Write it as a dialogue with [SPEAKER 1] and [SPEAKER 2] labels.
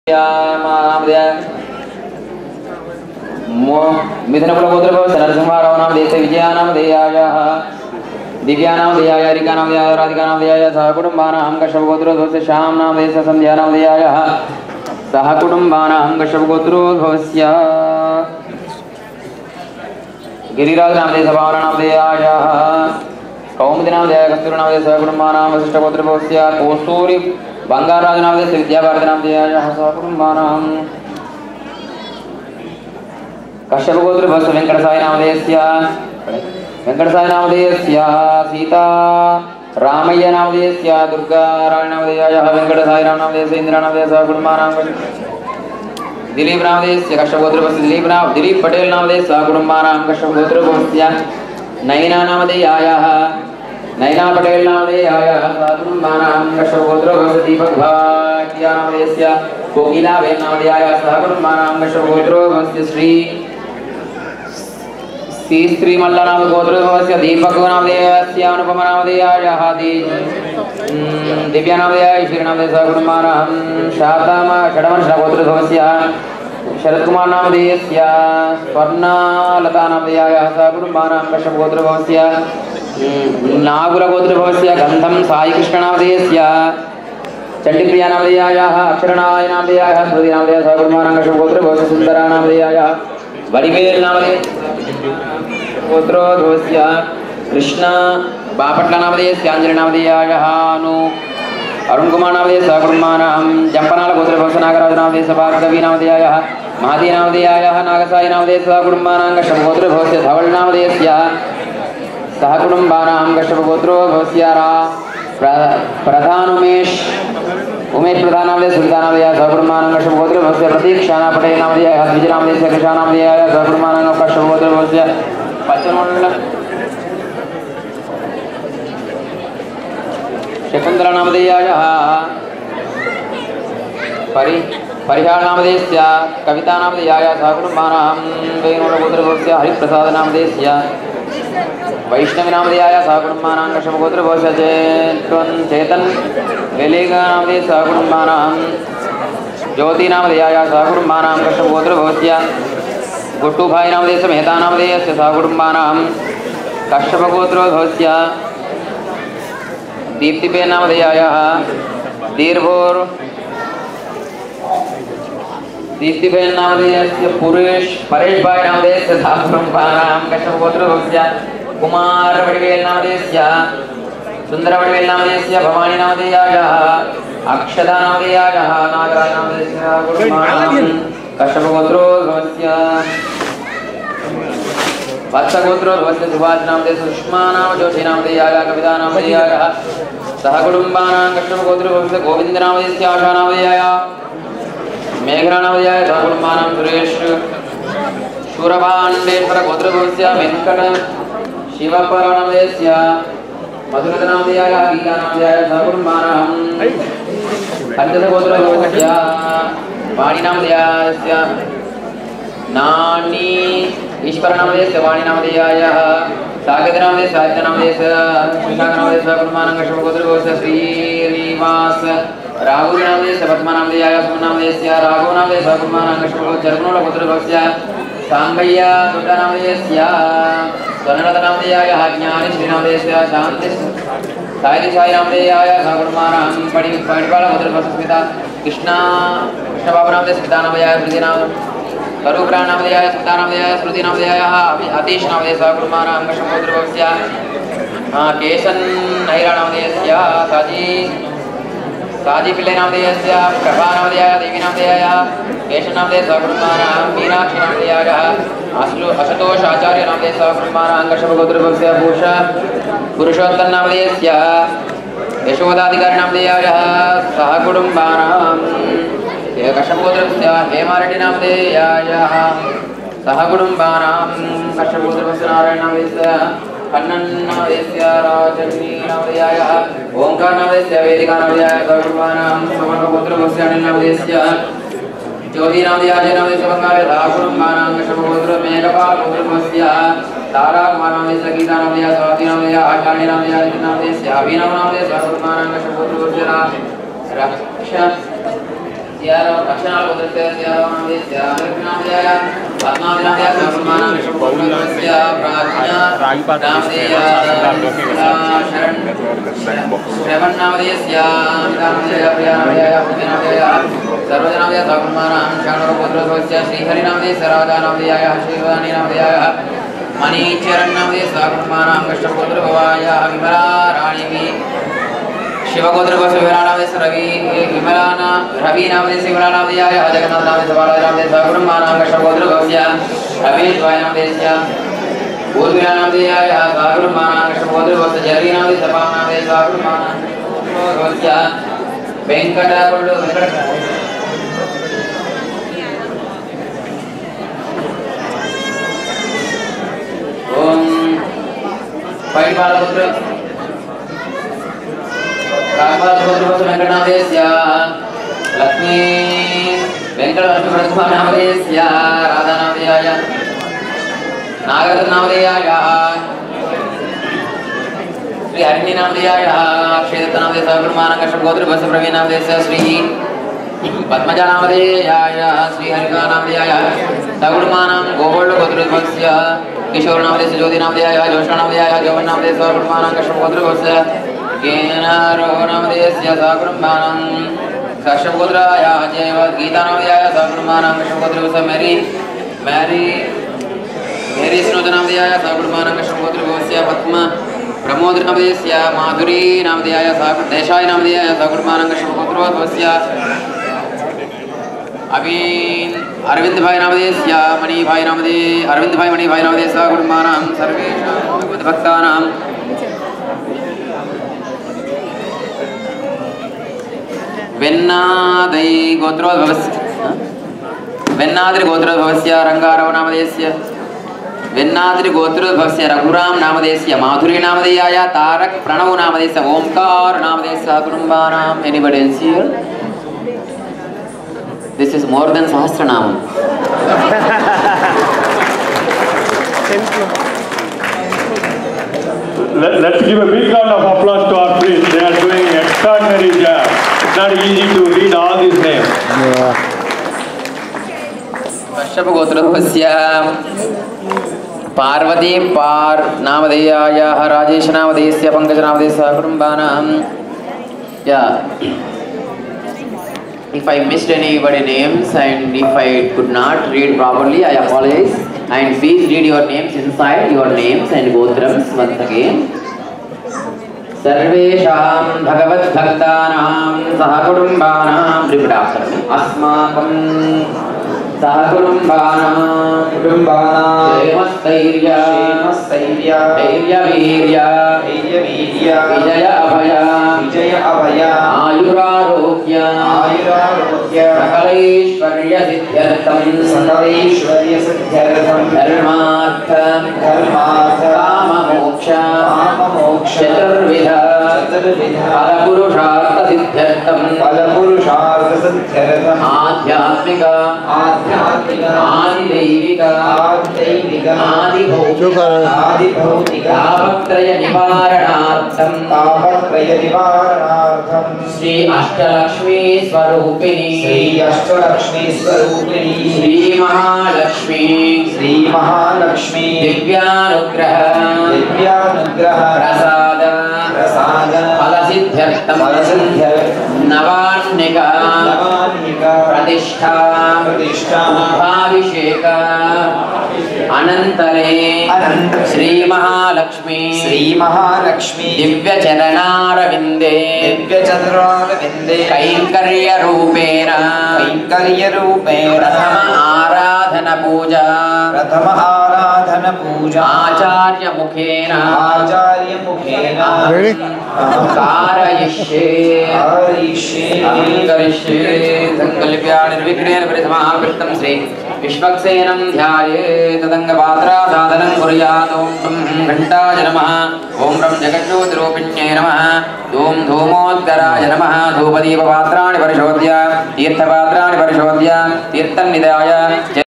[SPEAKER 1] मिथुनकुलगोत्रभवस्य नरसिंहाराव नाम देशे विजयानाम देयायाः दिव्यानाम देयाय हरिकानाम देयाय राधिकानाम देयाय सहकुटुम्बानां कश्यपगोत्रोद्भवस्य श्याम नाम देशे संध्यानाम देयायाः सहकुटुम्बानां कश्यपगोत्रोद्भवस्य गिरिराज नाम देशे भावनानाम देयायाः कौमुदी नाम देयाय कस्तूरी नाम देशे सहकुटुम्बानां वसिष्ठगोत्रोद्भवस्य कौस्तूरी बंगाराज नाम देशे विद्याभारती नाम देयायाः सहकुटुम्बानां कश्यपगोत्रोद्भवस्य वेंकटसाई नामधेयस्य सीता रामय्य नामधेयस्य दुर्गा राणी नामधेयायाः वेंकटसाई नामधेयस्य इंदिरा नामधेयस्य सहकुटुम्बानां दिलीप नामधेयस्य कश्यपगोत्रोद्भवस्य दिलीप पटेल नामधेयस्य सहकुटुम्बानां कश्यपगोत्रोद्भवस्य नयना नामधेयायाः नयना पटेल नामधेयायाः सहकुटुम्बानां कश्यपगोत्रोद्भवस्य दीपक भाटिया नामधेयस्य कोकिला बेन नामधेयायाः सहकुटुम्बानां कश्यपगोत्रोद्भवस्य श्री मल्ला नाम गोत्रोद्भवस्य दीपक नामधेयस्य अनुपमा नामधेयायाः दिव्या नामधेयाय श्री नामधेयस्य सहकुटुम्बानां षडमर्ष गोत्रोद्भवस्य शरद कुमार नामधेयस्य स्वर्णलता नामधेयायाः सहकुटुम्बानां कश्यपगोत्रोद्भवस्य नागुल गोत्रोद्भवस्य गंधम साई कृष्ण नामधेयस्य चंडीप्रिया नामधेयायाः अक्षरणाय नामधेयायाः स्मृति नामधेयस्य सहकुटुम्बानां कश्यपगोत्रोद्भवस्य सुंदरा नामधेयायाः वडिवेल नामधेयस्य कृष्ण बापट्ल नामधेयस्य अंजलि नामधेयायाः अरुण कुमार नामधेयस्य सहकुटुम्बानां जंपनाल गोत्रोद्भवस्य नागराज नामधेयस्य भार्गवी नामधेयायाः महादी नामधेयायाः नागसाई नामधेयस्य सहकुटुम्बानां कश्यपगोत्रोद्भवस्य धवल नामधेयस्य सहकुटुम्बानां कश्यपगोत्रोद्भवस्य प्रधान उमेश प्रधान नामधेयस्य सुविधा नामधेयाः सहकुटुम्बानां कश्यपगोत्रोद्भवस्य प्रतीक शाना पटेल नामधेयायाः द्विज नामधेयस्य कृष्णा नामधेयायाः सहकुटुम्बानां कश्यपगोत्रोद्भवस्य पच्चनमंडल शकुन्तला नामधेयायाः परिहार नामधेयस्य कविता नामधेयायाः सहकुटुम्बानां वेणुगोत्रोद्भवस्य हरिप्रसाद नामधेयस्य वैष्णवी नामधेयायाः सहकुटुम्बानां कश्यपगोत्रोद्भवस्य चेतन वेलेगा नामधेयस्य सहकुटुम्बानां ज्योति नामधेयायाः सहकुटुम्बानां कश्यपगोत्रोद्भवस्य गुट्टूभाई नामधेयस्य मेहता नामधेयस्य सहकुटुम्बानां कश्यपगोत्रोद्भवस्य दीप्तिबेन नामधेयायाः दीप्तिबेन नामधेयस्य परेश भाई नामधेयस्य सहकुटुम्बानां कश्यपगोत्रोद्भवस्य कुमार वडिवेल नामधेयस्य सुंदर वडिवेल नामधेयस्य भवानी नामधेयायाः अक्षता नामधेयायाः नागराज नामधेयस्य सहकुटुम्बानां कश्यपगोत्रोद्भवस्य वत्सगोत्रोद्भवस्य सुभाष नामधेयस्य सुषमा नाम जोशी नामधेयायाः कविता नामधेयायाः सहकुटुम्बानां कश्यपगोत्रोद्भवस्य गोविंद नामधेयस्य आशा नामधेयायाः मेघना नामधेयायाः सहकुटुम्बानां सुरेश शूरभाण्डेश्वर गोत्रोद्भवस्य वेंकट शिवपर नामधेयस्य मधुरत नामधेयायाः गीता नामधेयायाः सहकुटुम्बानां पंचदश गोत्रोद्भवस्य वाणी नामधेयस्य नानी ईश्वर नामधेयस्य वाणी नामधेयायाः साकेत नामधेयस्य साहित्य नामधेयस्य शशांक नामधेयस्य सहकुटुम्बानां कश्यपगोत्रोद्भवस्य श्रीनिवास राघव नामधेयस्य पद्मा नामधेयायाः सुमन नामधेयस्य राघव नामधेयस्य सहकुटुम्बानां कश्यपगोत्रोद्भवस्य जर्गुणोल गोत्रोद्भवस्य सांबయ్య दुर्गा नामधेयस्य स्वर्णलता नामधेयायाः ज्ञानी श्री नामधेयस्य शांति साई नामधेयायाः सहकुटुम्बानां पणिपाल गोत्रोद्भवस्य स्मिता कृष्णबाबू नामधेयस्य स्मिता नामधेयायाः स्मृति नाम करुग्रा नामधेयायाः स्मिता नामधेयायाः स्मृति नामधेयायाः अतीश नामधेयस्य सहकुटुम्बानां कश्यपगोत्रोद्भवस्य केशन नैरा नामधेयस्य साजी पिल्ले नामधेयस्य प्रभा नामधेयायाः देवी नामधेयायाः केशन नामधेयस्य सहकुटुम्बानां मीनाक्षी नामधेयायाः आशुतोष आचार्य नामधेयस्य सहकुटुम्बानां कश्यपगोत्रोद्भवस्य पुरुषोत्तम नामधेयस्य यशोदाधिकारी नामधेयायाः सहकुटुम्बानां कश्यपगोत्रोद्भवस्य हेमारेड्डी नामधेयायाः सहकुटुम्बानां कश्यपगोत्रोद्भवस्य नारायण नामधेयस्य कन्नन नामधेयस्य राजनी नामधेयायाः ओंकार नामधेयस्य वेदिका नामधेयायाः सहकुटुम्बानां समर्पगोत्रोद्भवस्य अनिल नामधेयस्य ज्योति नामधेयायाः नामधेयस्य बंगाले सहकुटुम्बानां कश्यपगोत्रोद्भवस्य मेघपाल गोत्रोद्भवस्य तारा कुमार नामधेयस्य गीता नामधेयाः स्वाति नामधेयाः आचार्य नामधेयस्य अभिनव नामधेयस्य सहकुटुम्बानां कश्यपगोत्रोद्भवस्य रक्षा सियारो दक्षिणाल गोत्रस्य सियारो नामदेस्य दक्षिणामदेय पद्मावनामदेय सकुर्मानां विष्णुगोत्रस्य प्राज्ञा नामदेय श्रवणनामदेयस्य नामदेय प्रियानामदेय पुण्यनामदेय सर्वजनामदेय सकुर्मानां शरणगोत्रस्य श्रीहरिनामदेयस्य राजानामदेय श्रीवाणीनामदेय मणिचरणनामदेय सकुर्मानां कष्टगोत्रभवाय विमला राणीवी शिवगोत्र को शिवरानामदेश रवि विमलाना रवि नामदेश शिवरानामदेयाय जगन्नाथ नामदेश बालारामदेश सकुर्मानां कष्टगोत्र कोस्य अभिद्वाय नामदेशस्य पूर्वीरानामदेयाय सकुर्मानां कष्टगोत्र कोस्य जरी नामदेश सपानामदेश सकुर्मानां कोस्य वेंकटगुंडु ओम पैबालपुत्र काकवालपुत्र वेंकटनामदेस्य लक्ष्मी वेंकटनामदेस्य राधानामदेयाय नागरत्नामदेयाय श्री हरिणीनामदेयाय अक्षयदत्तनामदेय सकुर्मानां कष्टगोत्र कोस्य प्रवीणामदेस्य श्री पद्मजानामदेयाय श्री हरिकानामदेयाय सकुर्मानां गोवर्धनगोत्रस्य किशोरनामदेस्य ज्योतिनामदेयाय जोषानामदेयाय जौवननामदेय सकुर्मानां कष्टगोत्र कोस्य केनारो नामदेयस्य सकुर्मानां कष्टगोत्राय जैव गीतानामदेयाय सकुर्मानां कष्टगोत्र कोस्य मेरी स्नोदनामदेयाय सकुर्मानां कष्टगोत्र कोस्य पद्म प्रमोदनामदेयस्य माधुरी नामदेयाय देशाय नामदेयाय सकुर्मानां कष्टगोत्र कोस्य अरविंद भाई नामदेयस्य मणि भाई नामदेय अरविंद भाई मणि भाई नामदेय सकुर्मानां सर्वेषां भक्तानां वेन्नादि गोत्रोद्भवस्य रंगारव नामदेयस्य वेन्नादि गोत्रोद्भवस्य रघुराम नामदेयस्य माधुरी नामदेयाय तारक प्रणव नामदेयस्य ओंकार नामदेयस्य सकुर्मानां anybody else here? This is more than Sahasranamam.
[SPEAKER 2] Let's give a big round of applause to our priests. They are doing an extraordinary job. It's not easy to read all these names.
[SPEAKER 1] Kashyap गोत्रोद्भवस्य Parvati par नामधेयाय Rajesh नामधेयस्य Pankaj नामधेयस्य सकुर्मानां If I missed anybody names and if I could not read properly, I apologize. And please read your names inside your names and gotrams once again. सर्वेषां भगवद्भक्तानां सहकुटुम्बानां त्रिपुटाक्षरम् अस्माकं सहकुटुम्बानां क्षेमस्थैर्य धैर्यवीर्य विजय अभय आयुरारोग्य सकलैश्वर्य सिद्ध्यर्थं धर्मार्थ काममोक्ष चतुर्विध फलपुरुषार्थ सिद्ध्यर्थं आध्यात्मिक आदिदैविक आदिभौतिक तापत्रय निवारणार्थं श्री अष्टलक्ष्मी स्वरूपिणी श्री महालक्ष्मी दिव्यानुग्रह प्रसाद फलसिद्ध्यर्थं नवान्निक प्रतिष्ठा उद्भाभिषेक अनंतरे श्री महालक्ष्मी दिव्यचरणारविंदे कैंकर्य रूपेण प्रथम आराधन पूजा आचार्य मुखेन कारयिष्ये संकल्प्य निर्विघ्नेन परिसमाप्तं श्री विश्वक्सेनं ध्यायेत् तदङ्गपात्रासाधनं कुर्यात् ॐ घण्टाय नमः ॐ जगज्योतिरूपिण्यै नमः ॐ धूमोद्गराय नमः धूपदीपपात्राणि परिशोध्य तीर्थपात्राणि परिशोध्य तीर्थन्निधाय